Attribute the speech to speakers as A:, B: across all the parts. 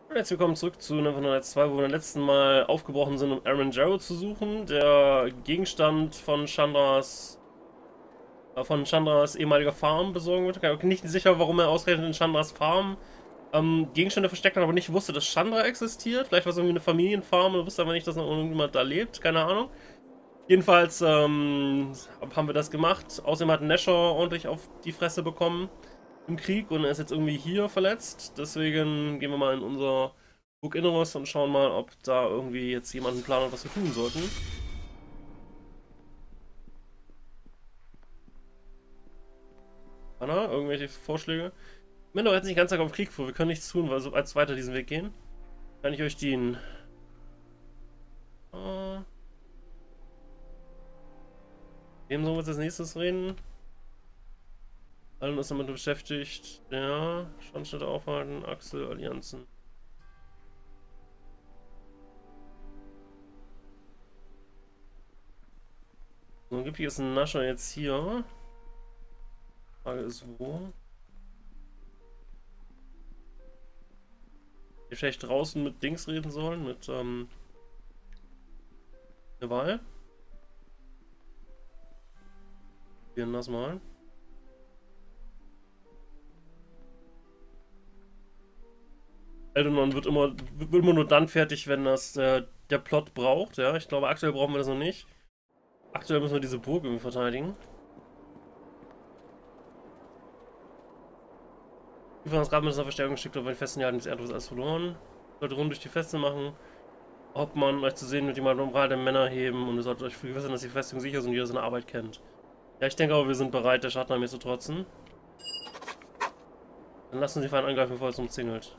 A: Und jetzt willkommen zurück zu Neverwinter 2, wo wir beim letzten Mal aufgebrochen sind, um Aaron Jarrow zu suchen. Der Gegenstand von Chandras ehemaliger Farm besorgen wird. Ich bin nicht sicher, warum er ausgerechnet in Chandras Farm Gegenstände versteckt hat, aber nicht wusste, dass Chandra existiert. Vielleicht war es irgendwie eine Familienfarm und wusste aber nicht, dass noch irgendjemand da lebt. Keine Ahnung. Jedenfalls haben wir das gemacht. Außerdem hat Nashor ordentlich auf die Fresse bekommen im Krieg und er ist jetzt irgendwie hier verletzt. Deswegen gehen wir mal in unser Burg Inneres und schauen mal, ob da irgendwie jetzt jemand einen Plan hat, was wir tun sollten. Anna, irgendwelche Vorschläge? Mendor hat sich den ganzen Tag auf Krieg vor. Wir können nichts tun, weil so als weiter diesen Weg gehen. Kann ich euch dienen? Wem sollen wir als nächstes reden? Allen ist damit beschäftigt. Ja, Standstätte aufhalten, Achse, Allianzen. So, angeblich ist ein Nascher jetzt hier. Frage ist wo? Wir vielleicht draußen mit Dings reden sollen, mit der Wahl. Probieren das mal. Eldonon wird immer nur dann fertig, wenn das der Plot braucht. Ja, ich glaube, aktuell brauchen wir das noch nicht. Aktuell müssen wir diese Burg irgendwie verteidigen. Wir haben uns gerade mit einer Verstärkung geschickt, aber die Festen Jahren des Erdrosses alles verloren. Sollte rund durch die Feste machen. Hauptmann, euch zu sehen, mit jemandem Moral der Männer heben und ihr solltet euch vergewissern, dass die Festung sicher ist und jeder seine Arbeit kennt. Ja, ich denke aber, wir sind bereit, der Schattenarmee zu trotzen. Dann lassen Sie Feind angreifen, bevor es umzingelt.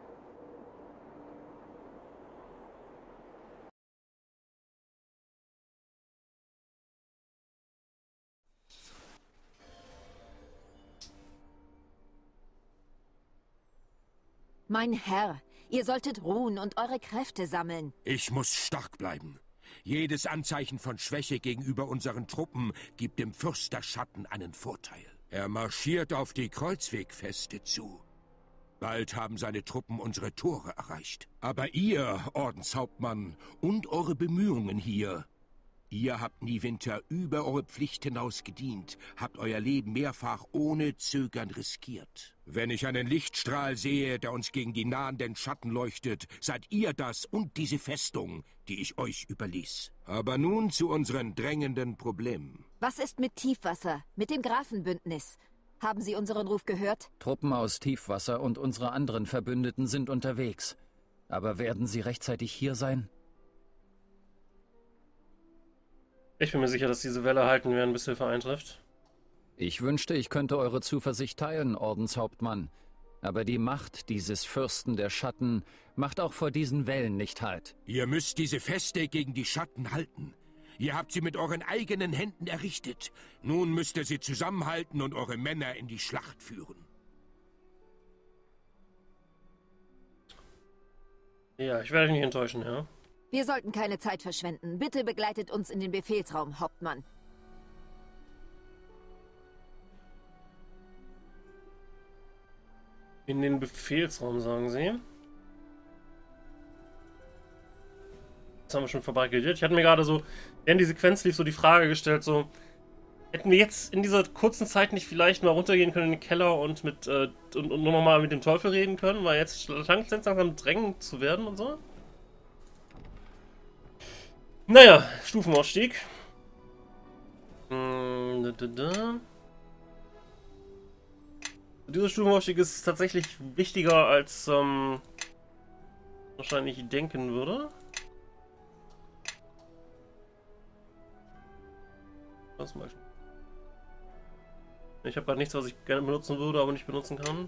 B: Mein Herr, ihr solltet ruhen und eure Kräfte sammeln.
C: Ich muss stark bleiben. Jedes Anzeichen von Schwäche gegenüber unseren Truppen gibt dem Fürst der Schatten einen Vorteil. Er marschiert auf die Kreuzwegfeste zu. Bald haben seine Truppen unsere Tore erreicht. Aber ihr, Ordenshauptmann, und eure Bemühungen hier... Ihr habt Niewinter über eure Pflicht hinaus gedient, habt euer Leben mehrfach ohne Zögern riskiert. Wenn ich einen Lichtstrahl sehe, der uns gegen die nahenden Schatten leuchtet, seid ihr das und diese Festung, die ich euch überließ. Aber nun zu unseren drängenden Problemen.
B: Was ist mit Tiefwasser, mit dem Grafenbündnis? Haben Sie unseren Ruf gehört?
D: Truppen aus Tiefwasser und unsere anderen Verbündeten sind unterwegs. Aber werden sie rechtzeitig hier sein?
A: Ich bin mir sicher, dass diese Welle halten werden, bis Hilfe eintrifft.
D: Ich wünschte, ich könnte eure Zuversicht teilen, Ordenshauptmann. Aber die Macht dieses Fürsten der Schatten macht auch vor diesen Wellen nicht Halt.
C: Ihr müsst diese Feste gegen die Schatten halten. Ihr habt sie mit euren eigenen Händen errichtet. Nun müsst ihr sie zusammenhalten und eure Männer in die Schlacht führen.
A: Ja, ich werde euch nicht enttäuschen, ja.
B: Wir sollten keine Zeit verschwenden. Bitte begleitet uns in den Befehlsraum, Hauptmann.
A: In den Befehlsraum, sagen Sie. Das haben wir schon vorbeigeredet. Ich hatte mir gerade so, während die Sequenz lief, so die Frage gestellt, so, hätten wir jetzt in dieser kurzen Zeit nicht vielleicht mal runtergehen können in den Keller und und nochmal mit dem Teufel reden können, weil jetzt scheint es langsam drängend zu werden und so. Naja, Stufenausstieg. Dieser Stufenausstieg ist tatsächlich wichtiger, als wahrscheinlich denken würde. Was mal. Ich habe gerade nichts, was ich gerne benutzen würde, aber nicht benutzen kann.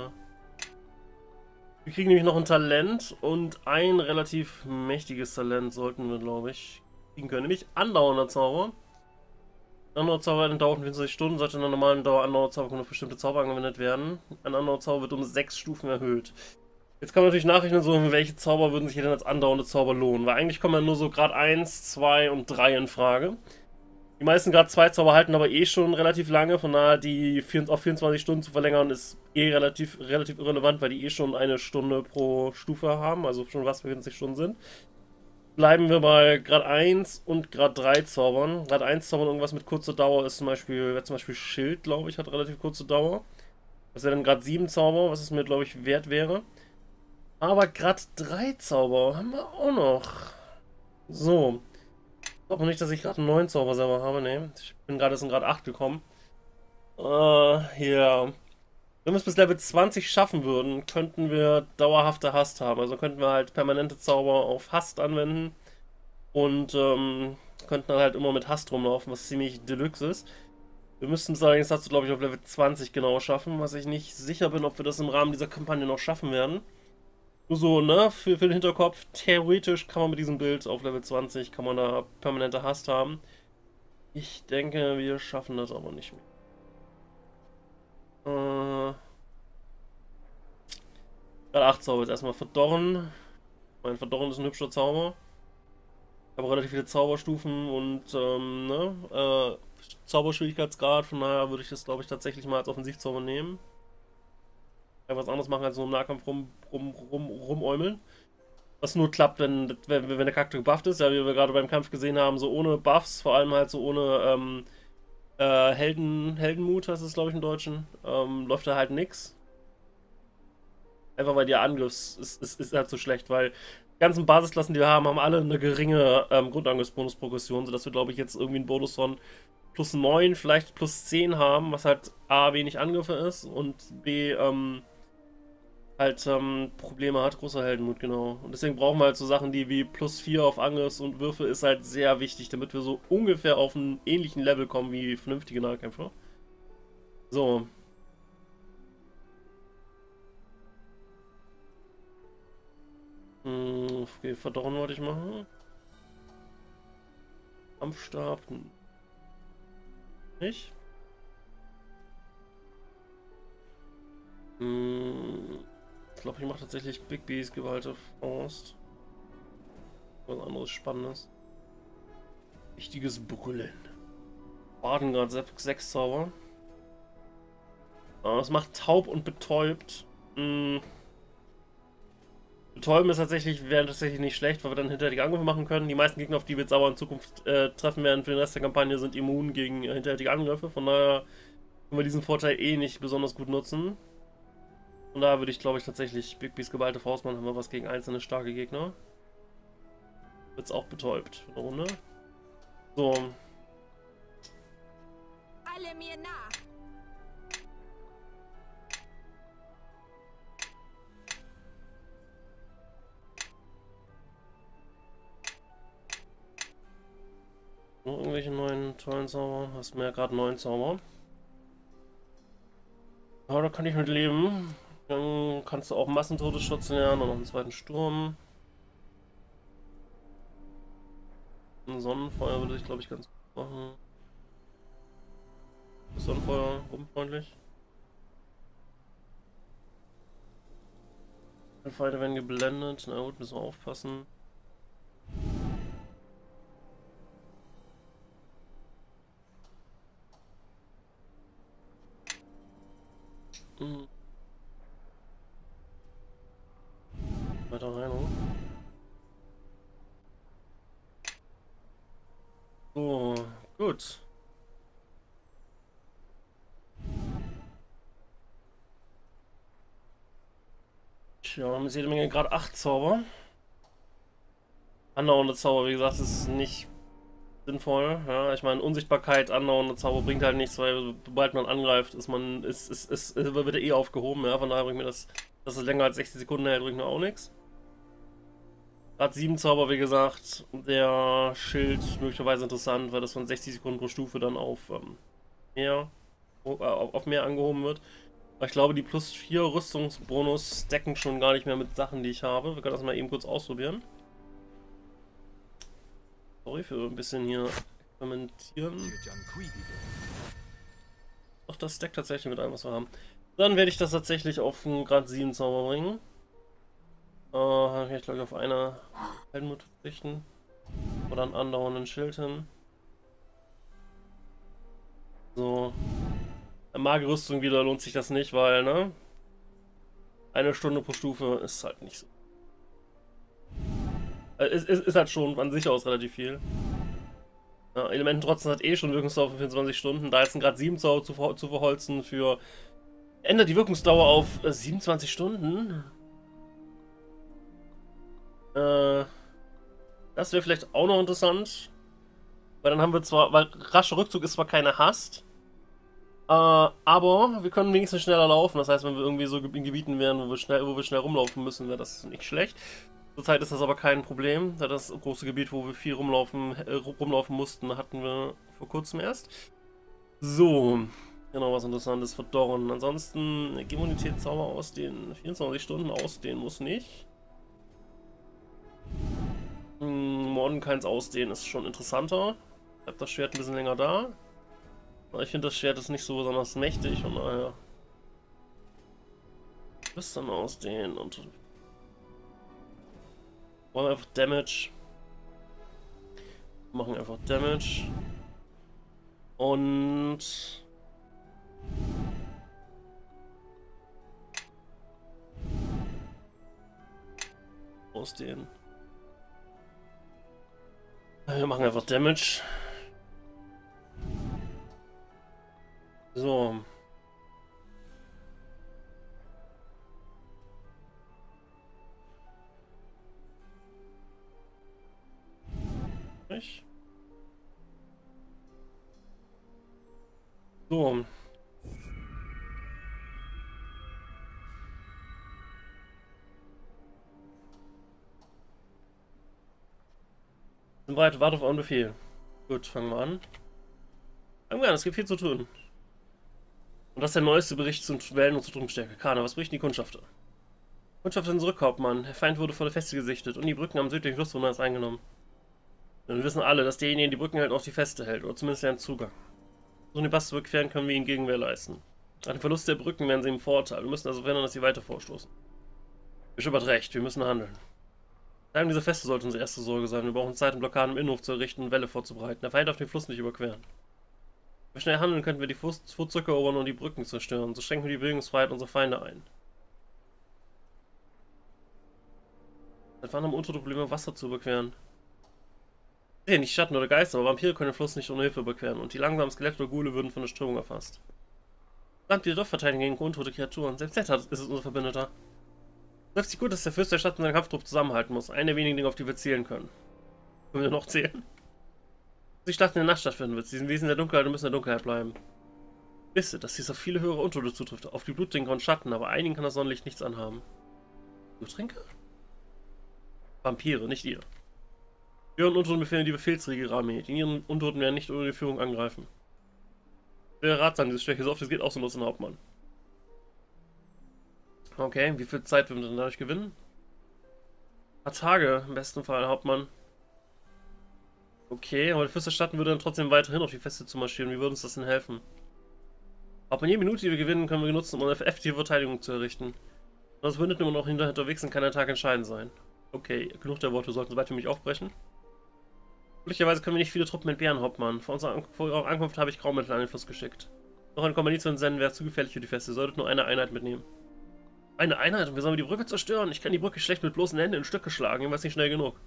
A: Wir kriegen nämlich noch ein Talent und ein relativ mächtiges Talent sollten wir, glaube ich, kriegen können. Nämlich andauernder Zauber. Andauernder Zauber dauert 24 Stunden, sollte in einer normalen Dauer andauernder Zauber können auf bestimmte Zauber angewendet werden. Ein andauernder Zauber wird um 6 Stufen erhöht. Jetzt kann man natürlich nachrechnen, so welche Zauber würden sich hier denn als andauernde Zauber lohnen. Weil eigentlich kommen ja nur so Grad 1, 2 und 3 in Frage. Die meisten Grad 2 Zauber halten aber eh schon relativ lange, von daher die auf 24 Stunden zu verlängern ist eh relativ irrelevant, weil die eh schon eine Stunde pro Stufe haben, also schon was für 40 Stunden sind. Bleiben wir bei Grad 1 und Grad 3 Zaubern. Grad 1 Zaubern irgendwas mit kurzer Dauer ist zum Beispiel Schild, glaube ich, hat relativ kurze Dauer. Das wäre dann Grad 7 Zauber, was es mir, glaube ich, wert wäre. Aber Grad 3 Zauber haben wir auch noch. So. Ich glaube nicht, dass ich gerade einen neuen Zauber selber habe. Ne, ich bin gerade erst in Grad 8 gekommen. Hier. Wenn wir es bis Level 20 schaffen würden, könnten wir dauerhafte Hast haben. Also könnten wir halt permanente Zauber auf Hast anwenden. Und könnten dann halt immer mit Hast rumlaufen, was ziemlich deluxe ist. Wir müssten es allerdings dazu, glaube ich, auf Level 20 genau schaffen, was ich nicht sicher bin, ob wir das im Rahmen dieser Kampagne noch schaffen werden. Nur so, ne, für den Hinterkopf, theoretisch kann man mit diesem Bild auf Level 20, kann man da permanente Hast haben. Ich denke, wir schaffen das aber nicht mehr. Gerade 8 Zauber jetzt erstmal Verdorren. Mein Verdorren ist ein hübscher Zauber. Ich habe relativ viele Zauberstufen und, Zauberschwierigkeitsgrad, von daher würde ich das, glaube ich, tatsächlich mal als Offensivzauber nehmen. Was anderes machen als nur im Nahkampf rumäumeln. Was nur klappt, wenn der Charakter gebufft ist, ja, wie wir gerade beim Kampf gesehen haben, so ohne Buffs, vor allem halt so ohne Heldenmut, heißt es, glaube ich, im Deutschen, läuft da halt nix. Einfach weil der Angriff ist halt so schlecht, weil die ganzen Basisklassen, die wir haben, haben alle eine geringe Grundangriffsbonus-Progression, sodass wir, glaube ich, jetzt irgendwie einen Bonus von plus 9, vielleicht plus 10 haben, was halt A, wenig Angriffe ist und B, halt Probleme hat, großer Heldenmut, genau. Und deswegen brauchen wir halt so Sachen, die wie plus 4 auf Angriffs und Würfe ist halt sehr wichtig, damit wir so ungefähr auf einen ähnlichen Level kommen wie vernünftige Nahkämpfer. So. Okay, Verdorren wollte ich machen. Kampfstab. Nicht. Ich glaube, ich mache tatsächlich Bigby's Gewalte Faust. Was anderes Spannendes. Wichtiges Brüllen. Badengard 6 Zauber. Das macht taub und betäubt. Betäuben ist wäre tatsächlich nicht schlecht, weil wir dann hinterhältige Angriffe machen können. Die meisten Gegner, auf die wir jetzt aber in Zukunft treffen werden für den Rest der Kampagne, sind immun gegen hinterhältige Angriffe. Von daher können wir diesen Vorteil eh nicht besonders gut nutzen. Und da würde ich, glaube ich, tatsächlich Bigby's geballte Faust machen. Haben wir was gegen einzelne starke Gegner. Wird's auch betäubt für eine Runde. So.
B: Alle mir nach.
A: Noch irgendwelche neuen tollen Zauber? Hast du mir ja gerade 9 Zauber. Aber da kann ich mit leben. Dann kannst du auch Massentodesschutz lernen und noch einen zweiten Sturm. Ein Sonnenfeuer würde ich, glaube ich, ganz gut machen. Ist Sonnenfeuer rumfreundlich? Die Feinde werden geblendet. Na gut, müssen wir aufpassen. Weiter rein, oder? So, gut. Tja, wir haben jetzt jede Menge Grad 8 Zauber. Andauernde Zauber, wie gesagt, ist nicht sinnvoll. Ja, ich meine, Unsichtbarkeit, andauernde Zauber bringt halt nichts, weil sobald man angreift, wird er eh aufgehoben. Ja, von daher bringt mir dass es länger als 60 Sekunden hält, bringt mir auch nichts. Grad 7 Zauber, wie gesagt, der Schild möglicherweise interessant, weil das von 60 Sekunden pro Stufe dann auf mehr angehoben wird. Aber ich glaube, die plus 4 Rüstungsbonus decken schon gar nicht mehr mit Sachen, die ich habe. Wir können das mal eben kurz ausprobieren. Sorry für ein bisschen hier experimentieren. Doch, das deckt tatsächlich mit allem, was wir haben. Dann werde ich das tatsächlich auf einen Grad 7 Zauber bringen. Kann ich glaube ich auf eine Heldenmut verzichten. Oder einen andauernden Schild hin. Magerrüstung wieder lohnt sich das nicht, weil, ne? 1 Stunde pro Stufe ist halt nicht so. Ist halt schon an sich aus relativ viel. Ja, Elemententrotzen hat eh schon Wirkungsdauer für 24 Stunden. Da jetzt gerade 7 zu verholzen für... Ändert die Wirkungsdauer auf 27 Stunden? Das wäre vielleicht auch noch interessant. Weil dann haben wir zwar... Weil rascher Rückzug ist zwar keine Hast. Aber wir können wenigstens schneller laufen. Das heißt, wenn wir irgendwie so in Gebieten wären, wo wir schnell rumlaufen müssen, wäre das nicht schlecht. Zurzeit ist das aber kein Problem, da das große Gebiet, wo wir viel rumlaufen mussten, hatten wir vor kurzem erst. So, genau, was Interessantes verdorren. Ansonsten Immunität-Zauber ausdehnen. 24 Stunden ausdehnen muss nicht. Mordenkains ausdehnen ist schon interessanter. Bleibt das Schwert ein bisschen länger da. Aber ich finde, das Schwert ist nicht so besonders mächtig und naja. Was dann ausdehnen und... Wollen wir einfach Damage. Machen einfach Damage. Und... Ausdehnen. Wir machen einfach Damage. So. So. Sind bereit, warte auf einen Befehl. Gut, fangen wir an. Fangen wir an, es gibt viel zu tun. Und das ist der neueste Bericht zu Wellen und zur Truppenstärke. Kana, was berichten die Kundschafter? Kundschafter sind zurück, Hauptmann. Der Feind wurde vor der Feste gesichtet und die Brücken am südlichen Flussrunde eingenommen. Und wir wissen alle, dass derjenige die Brücken hält, auch die Feste hält, oder zumindest einen Zugang. Um den Pass zu überqueren, können wir ihnen Gegenwehr leisten. Nach dem Verlust der Brücken werden sie im Vorteil. Wir müssen also verhindern, dass sie weiter vorstoßen. Bishop hat recht, wir müssen handeln. Teilung dieser Feste sollte unsere erste Sorge sein. Wir brauchen Zeit, um Blockaden im Innenhof zu errichten und Wälle vorzubereiten. Der Feind darf den Fluss nicht überqueren. Wenn wir schnell handeln, könnten wir die Fluss zurückerobern und die Brücken zerstören. So schränken wir die Bewegungsfreiheit unserer Feinde ein. Seit wann haben Untote Probleme, Wasser zu überqueren? Nicht Schatten oder Geister, aber Vampire können den Fluss nicht ohne Hilfe überqueren und die langsamen Skelette oder Ghule würden von der Strömung erfasst. Land wir doch verteidigen gegen untote Kreaturen. Selbst Zeta ist es unser Verbündeter. Es läuft sich gut, dass der Fürst der Stadt und seinen Kampftrupp zusammenhalten muss. Eine der wenigen Dinge, auf die wir zählen können. Können wir noch zählen? Die Schlacht in der Nacht stattfinden wird. Sie sind Wesen der Dunkelheit und müssen in der Dunkelheit bleiben. Wisst, dass dies auf viele höhere Untote zutrifft, auf die Bluttrinker und Schatten, aber einigen kann das Sonnenlicht nichts anhaben. Bluttrinker? Vampire, nicht ihr. Wir und Untoten befehlen die Befehlsriege ihrer Armee. Die ihren Untoten werden nicht ohne die Führung angreifen. Der ratsam, diese Schwäche so oft es geht, auch so los in Hauptmann. Okay, wie viel Zeit würden wir denn dadurch gewinnen? Ein paar Tage, im besten Fall, Hauptmann. Okay, aber der Fürst der Stadt würde dann trotzdem weiterhin auf die Feste zu marschieren. Wie würde uns das denn helfen? Hauptmann, jede Minute, die wir gewinnen, können wir nutzen, um eine effektive Verteidigung zu errichten. Und das Bündnis immer noch unterwegs sind, kann der Tag entscheidend sein. Okay, genug der Worte, wir sollten so weit für mich aufbrechen. Möglicherweise können wir nicht viele Truppen entbehren, Hauptmann. Vor unserer Ankunft habe ich Graumittel an den Fluss geschickt. Noch eine Kompanie zu entsenden wäre zu gefährlich für die Feste. Ihr solltet nur eine Einheit mitnehmen. Eine Einheit? Und wir sollen die Brücke zerstören? Ich kann die Brücke schlecht mit bloßen Händen in Stücke schlagen. Ich weiß nicht schnell genug.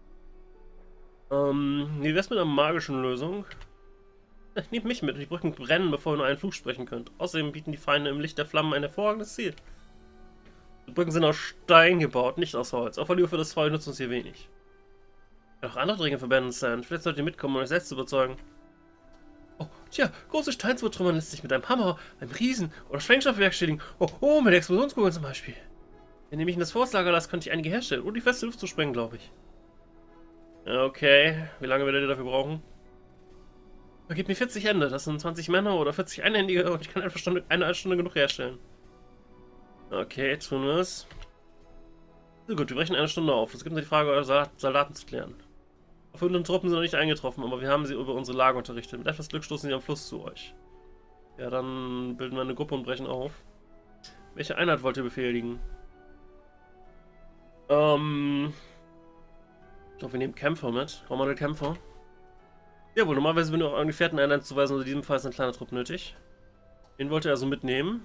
A: Wie wär's mit einer magischen Lösung? Nehmt mich mit und die Brücken brennen, bevor ihr nur einen Fluch sprechen könnt. Außerdem bieten die Feinde im Licht der Flammen ein hervorragendes Ziel. Die Brücken sind aus Stein gebaut, nicht aus Holz. Auch für das Feuer nutzt uns hier wenig. Noch andere Dinge verbänden Sand. Vielleicht solltet ihr mitkommen, um euch selbst zu überzeugen. Oh, tja, große Steinzurtrümmern lässt sich mit einem Hammer, einem Riesen oder Sprengstoff bewerkstelligen. Oh, mit Explosionskugeln zum Beispiel. Wenn ihr mich in das Forstlager lasst, könnte ich einige herstellen, um die feste Luft zu sprengen, glaube ich. Okay, wie lange werdet ihr dafür brauchen? Gebt mir 40 Hände, das sind 20 Männer oder 40 Einhändige und ich kann einfach eine Stunde genug herstellen. Okay, tun wir es. So gut, wir brechen eine Stunde auf. Es gibt nur die Frage, eure Soldaten zu klären. Verbündete Truppen sind noch nicht eingetroffen, aber wir haben sie über unsere Lage unterrichtet. Mit etwas Glück stoßen sie am Fluss zu euch. Ja, dann bilden wir eine Gruppe und brechen auf. Welche Einheit wollt ihr befehligen? Ich glaube, wir nehmen Kämpfer mit. Rommel Kämpfer. Jawohl, normalerweise würden wir auch an Gefährten Einheiten zuweisen, also in diesem Fall ist eine kleine Truppe nötig. Den wollte er also mitnehmen.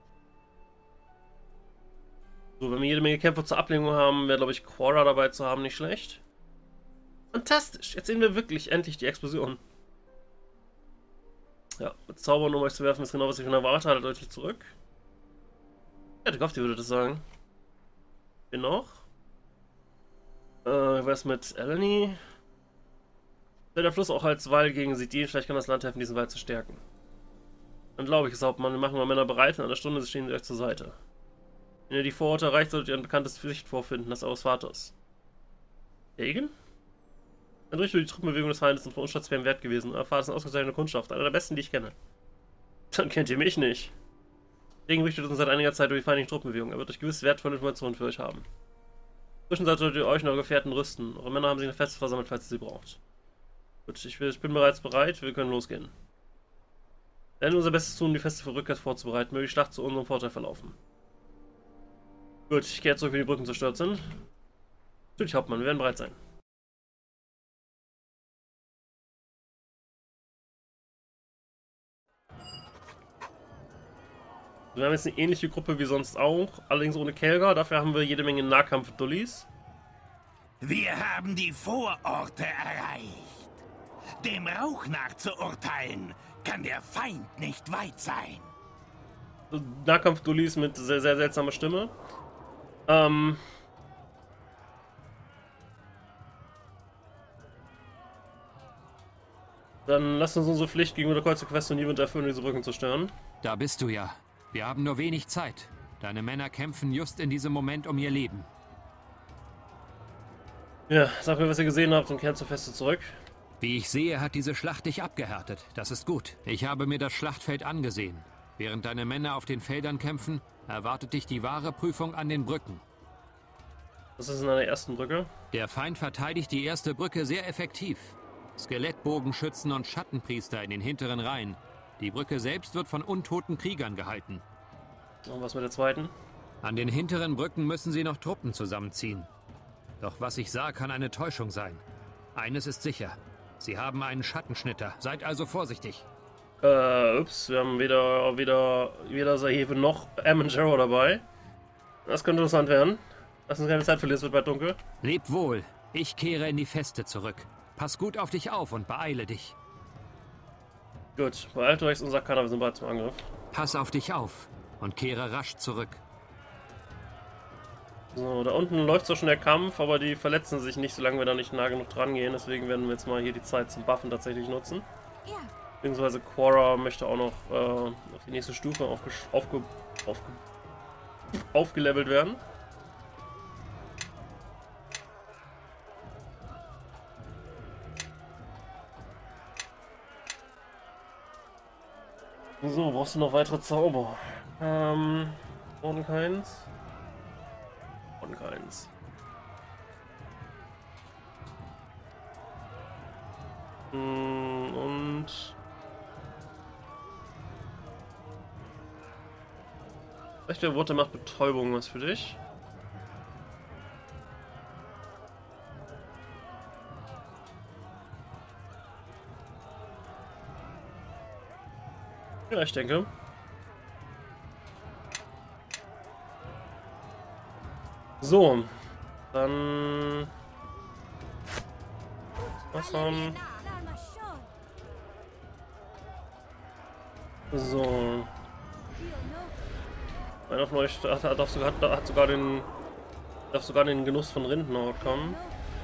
A: So, wenn wir jede Menge Kämpfer zur Ablenkung haben, wäre, glaube ich, Quora dabei zu haben nicht schlecht. Fantastisch! Jetzt sehen wir wirklich endlich die Explosion. Ja, mit Zaubern, um euch zu werfen, ist genau, was ich von erwartet hatte, deutlich zurück. Ich hätte gehofft, ihr würdet das sagen. Wen noch? Was mit Eleni? Wenn der Fluss auch als Wall gegen sie dient, vielleicht kann das Land helfen, diesen Wald zu stärken. Dann glaube ich es, Hauptmann. Wir machen mal Männer bereit, in einer Stunde stehen sie euch zur Seite. Wenn ihr die Vororte erreicht, solltet ihr ein bekanntes Gesicht vorfinden, das eures Vaters. Degen? Ein Bericht über die Truppenbewegung des Feindes und von uns schätzbar wert gewesen. Euer Vater ist eine ausgezeichnete Kundschaft, einer der besten, die ich kenne. Dann kennt ihr mich nicht. Degen berichtet uns seit einiger Zeit über die feindlichen Truppenbewegungen. Er wird euch gewiss wertvolle Informationen für euch haben. Zwischenzeit solltet ihr euch und eure Gefährten rüsten. Eure Männer haben sich eine Feste versammelt, falls ihr sie braucht. Gut, ich bin bereits bereit, wir können losgehen. Wir werden unser Bestes tun, die Feste für Rückkehr vorzubereiten. Möge die Schlacht zu unserem Vorteil verlaufen. Gut, ich gehe jetzt zurück, wenn die Brücken zerstört sind. Natürlich, Hauptmann, wir werden bereit sein. Wir haben jetzt eine ähnliche Gruppe wie sonst auch, allerdings ohne Kelgar. Dafür haben wir jede Menge Nahkampf-Dullis.
E: Wir haben die Vororte erreicht. Dem Rauch nach zu urteilen, kann der Feind nicht weit sein.
A: Nahkampf-Dullis mit sehr, sehr seltsamer Stimme. Dann lasst uns unsere Pflicht gegenüber der Kreuzer Quest und Niewend erfüllen, diese Brücken zu stören.
F: Da bist du ja. Wir haben nur wenig Zeit. Deine Männer kämpfen just in diesem Moment um ihr Leben.
A: Ja, sag mir, was ihr gesehen habt und kehrt zur Feste zurück.
F: Wie ich sehe, hat diese Schlacht dich abgehärtet. Das ist gut. Ich habe mir das Schlachtfeld angesehen. Während deine Männer auf den Feldern kämpfen, erwartet dich die wahre Prüfung an den Brücken.
A: Das ist in einer ersten Brücke.
F: Der Feind verteidigt die erste Brücke sehr effektiv. Skelettbogenschützen und Schattenpriester in den hinteren Reihen. Die Brücke selbst wird von untoten Kriegern gehalten.
A: Und was mit der zweiten?
F: An den hinteren Brücken müssen sie noch Truppen zusammenziehen. Doch was ich sah, kann eine Täuschung sein. Eines ist sicher. Sie haben einen Schattenschnitter. Seid also vorsichtig.
A: Ups, wir haben weder Saheve noch Amanjaro dabei. Das könnte interessant werden. Lass uns keine Zeit verlieren, es wird bald dunkel.
F: Leb wohl. Ich kehre in die Feste zurück. Pass gut auf dich auf und beeile dich.
A: Gut, beeilt euch und sagt keiner, wir sind bereit zum Angriff.
F: Pass auf dich auf und kehre rasch zurück.
A: So, da unten läuft zwar schon der Kampf, aber die verletzen sich nicht, solange wir da nicht nah genug dran gehen. Deswegen werden wir jetzt mal hier die Zeit zum Buffen tatsächlich nutzen.
B: Ja.
A: Beziehungsweise Quora möchte auch noch auf die nächste Stufe aufgelevelt werden. So, brauchst du noch weitere Zauber? Und keins. Und keins. Und... Vielleicht der Worte macht Betäubung was für dich. Ja, ich denke. So, dann was haben. So. Einer von euch darf sogar den Genuss von Rindenhaut kommen.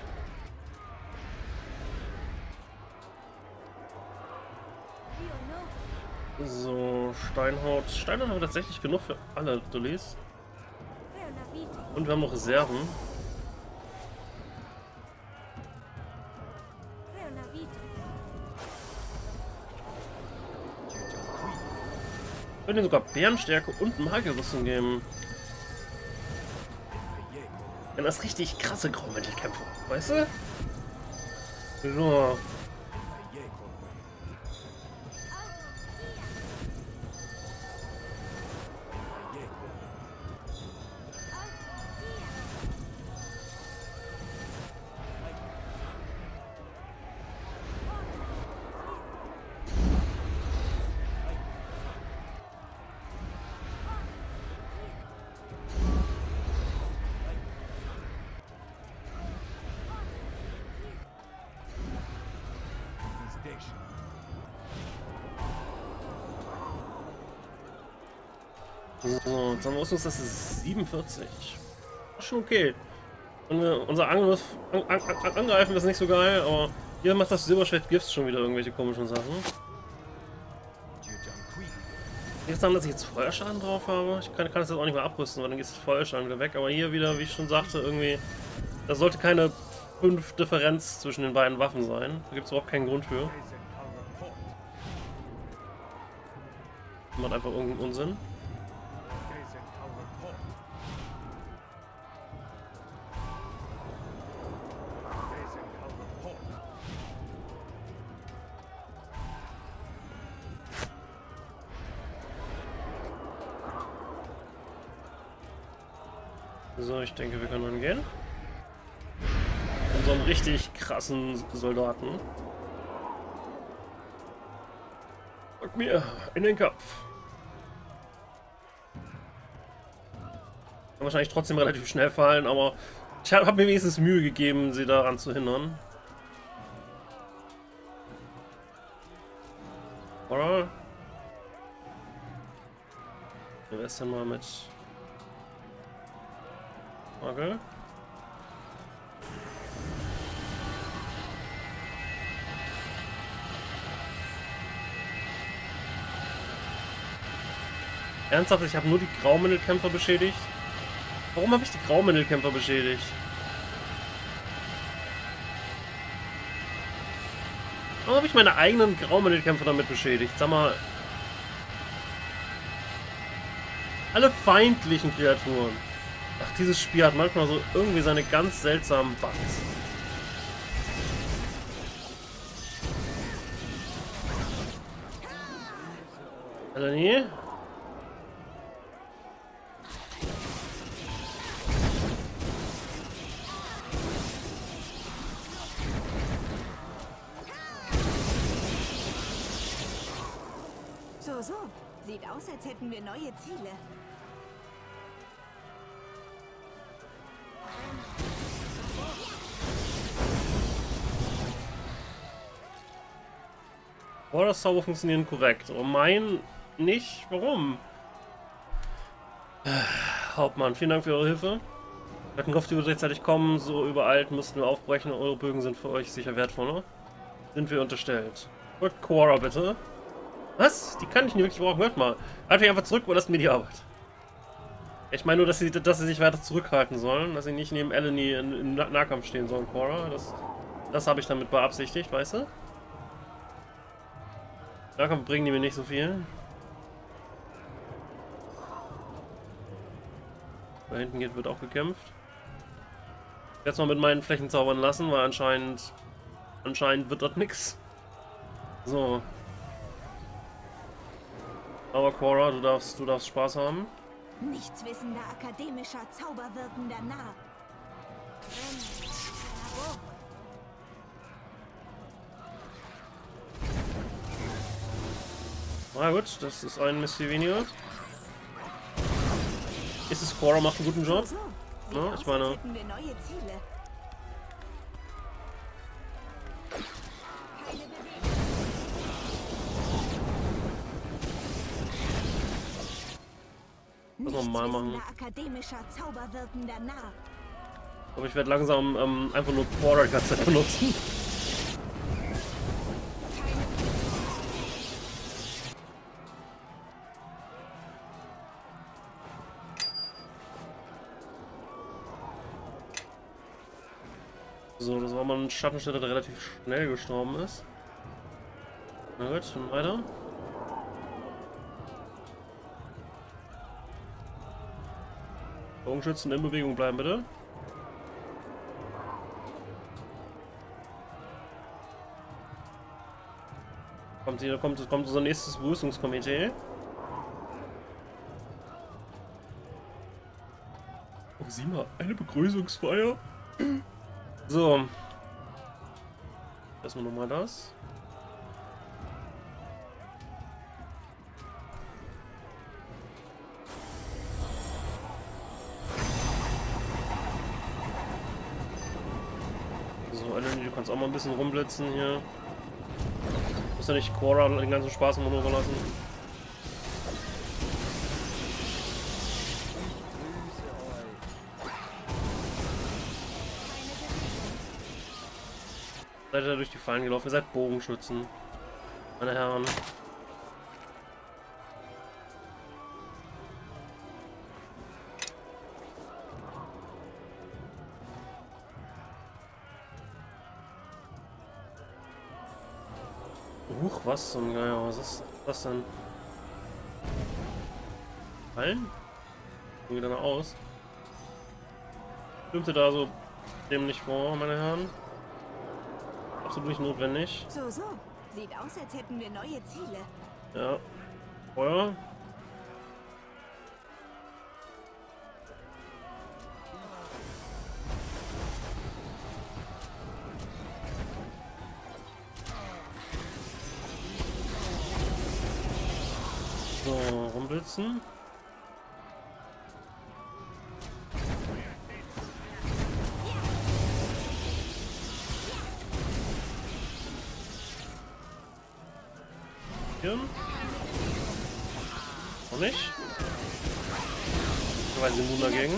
A: So, Steinhaut. Steinhaut haben wir tatsächlich genug für alle Dullis. Und wir haben noch Reserven. Wir können sogar Bärenstärke und Magierrüstung geben. Wenn das richtig krasse Graumittelkämpfer, weißt du? So. So, jetzt haben wir uns das ist 47. Schon okay. Und unser Angriff, Angreifen ist nicht so geil, aber hier macht das Silberschwert Gifts schon wieder irgendwelche komischen Sachen. Jetzt dann, dass ich jetzt Feuerschaden drauf habe. Ich kann das jetzt auch nicht mehr abrüsten, weil dann geht das Feuerschaden wieder weg. Aber hier wieder, wie ich schon sagte, irgendwie, da sollte keine 5 Differenz zwischen den beiden Waffen sein. Da gibt es überhaupt keinen Grund für. Macht einfach irgendeinen Unsinn. So, ich denke, wir können dann gehen. Und so einen richtig krassen Soldaten. Pack mir in den Kopf. Kann wahrscheinlich trotzdem relativ schnell fallen, aber ich habe mir wenigstens Mühe gegeben, sie daran zu hindern. Oder? Wer ist denn mal mit... Okay. Ernsthaft, ich habe nur die Graumantelkämpfer beschädigt? Warum habe ich die Graumantelkämpfer beschädigt? Warum habe ich meine eigenen Graumantelkämpfer damit beschädigt? Sag mal. Alle feindlichen Kreaturen. Ach, dieses Spiel hat manchmal so irgendwie seine ganz seltsamen Bugs. Eleni?
B: So. Sieht aus, als hätten wir neue Ziele.
A: Oh, das Zauber funktionieren korrekt. Oh, mein nicht. Warum? Hauptmann, vielen Dank für eure Hilfe. Wir hatten gehofft, ihr würdet rechtzeitig kommen. So übereilt mussten wir aufbrechen. Eure Bögen sind für euch sicher wertvoller. Sind wir unterstellt. Holt Quora bitte. Was? Die kann ich nicht wirklich brauchen. Hört mal. Halt mich einfach zurück und lasst mir die Arbeit. Ich meine nur, dass sie sich weiter zurückhalten sollen. Dass sie nicht neben Eleni im Nahkampf stehen sollen, Quora. Das habe ich damit beabsichtigt, weißt du? Nahkampf bringen die mir nicht so viel. Da hinten wird auch gekämpft. Jetzt mal mit meinen Flächen zaubern lassen, weil anscheinend wird das nix. So. Aber Quora, du darfst Spaß haben.
B: Nichtswissender akademischer, zauberwirkender Narr.
A: Na gut, das ist ein Misty weniger. Ist es Quora macht einen guten Job? Ja, ich meine... Das nochmal machen. Aber ich werde langsam einfach nur Quora die ganze Zeit benutzen. So, das war mal ein Schattenstädter, der relativ schnell gestorben ist. Na gut, dann weiter. Bogenschützen in Bewegung bleiben, bitte. Kommt unser nächstes Begrüßungskomitee. Oh, sieh mal, eine Begrüßungsfeier. So. Erstmal nochmal das. So, Eleni, du kannst auch mal ein bisschen rumblitzen hier. Du musst ja nicht Quora den ganzen Spaß im Manöver lassen. Seid ihr durch die Fallen gelaufen? Ihr seid Bogenschützen. Meine Herren. Huch, was zum Geier? Was ist das denn? Fallen? Wie geht danach aus? Stimmte da so dämlich vor, meine Herren? Absolut nicht notwendig.
B: So, so. Sieht aus, als hätten wir neue Ziele.
A: Ja. Feuer. So, rumblitzen. Hier. Noch nicht. Ich weiß immun dagegen.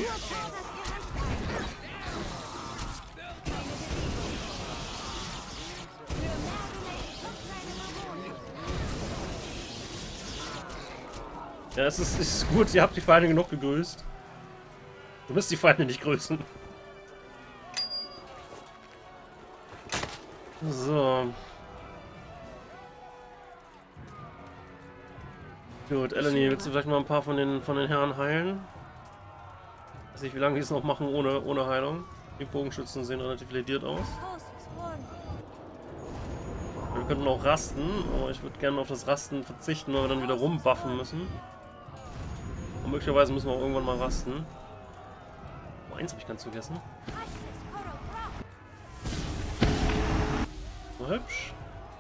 A: Ja, es ist gut, ihr habt die Feinde genug gegrüßt. Du müsst die Feinde nicht grüßen. So. Gut, Eleni, willst du vielleicht mal ein paar von den Herren heilen? Ich weiß nicht, wie lange die es noch machen ohne Heilung. Die Bogenschützen sehen relativ lediert aus. Wir könnten auch rasten, aber ich würde gerne auf das Rasten verzichten, weil wir dann wieder rumbuffen müssen. Und möglicherweise müssen wir auch irgendwann mal rasten. Oh, eins habe ich ganz vergessen. So hübsch.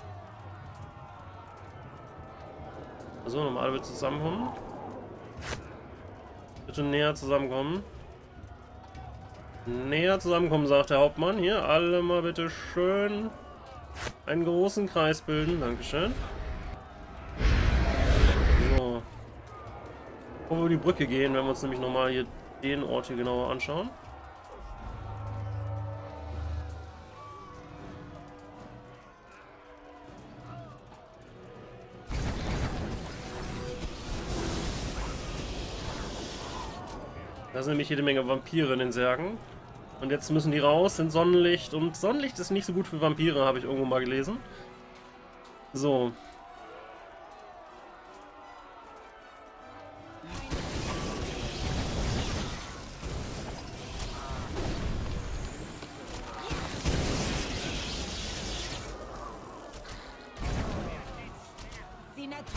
A: So, nochmal alle zusammenkommen. Bitte näher zusammenkommen. Näher zusammenkommen, sagt der Hauptmann. Hier, alle mal bitte schön einen großen Kreis bilden. Dankeschön. So. Bevor wir über die Brücke gehen, werden wir uns nämlich nochmal hier den Ort hier genauer anschauen. Da sind nämlich jede Menge Vampire in den Särgen. Und jetzt müssen die raus in Sonnenlicht. Und Sonnenlicht ist nicht so gut für Vampire, habe ich irgendwo mal gelesen. So.
B: Die Natur.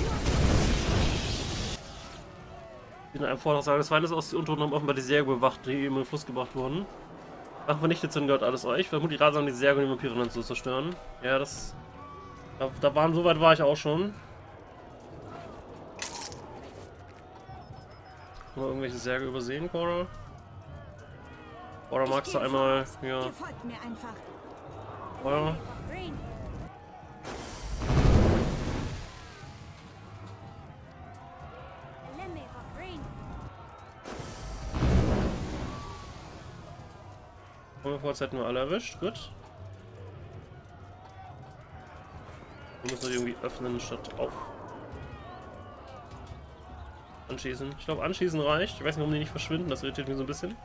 A: In einem Vortrag sagen, des Feindes aus die Unteren haben offenbar die Särge bewacht, die eben in den Fluss gebracht wurden. Ach, vernichtet sind, gehört alles euch. Vermutlich ratsam, die Särge und die Vampire dann zu zerstören. Ja, das... so weit war ich auch schon. Haben wir irgendwelche Särge übersehen, Cora? Cora, magst du einmal... Ja. Cora? Kurz hätten wir alle erwischt, gut. Wir müssen die irgendwie öffnen statt auf. Anschießen. Ich glaube, anschießen reicht. Ich weiß nicht, warum die nicht verschwinden, das irritiert mich so ein bisschen.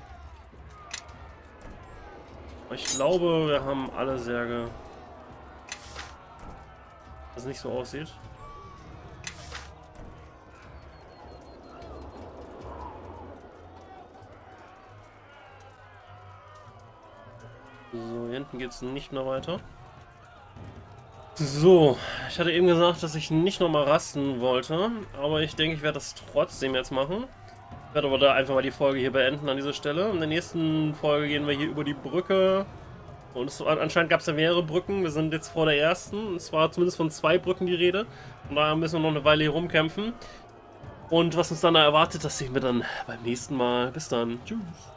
A: Aber ich glaube, wir haben alle Särge. Was nicht so aussieht. So, hier hinten geht es nicht mehr weiter. So, ich hatte eben gesagt, dass ich nicht nochmal rasten wollte, aber ich denke, ich werde das trotzdem jetzt machen. Ich werde aber da einfach mal die Folge hier beenden an dieser Stelle. In der nächsten Folge gehen wir hier über die Brücke. Und anscheinend gab es ja mehrere Brücken. Wir sind jetzt vor der ersten. Es war zumindest von 2 Brücken die Rede. Von daher müssen wir noch eine Weile hier rumkämpfen. Und was uns dann da erwartet, das sehen wir dann beim nächsten Mal. Bis dann. Tschüss.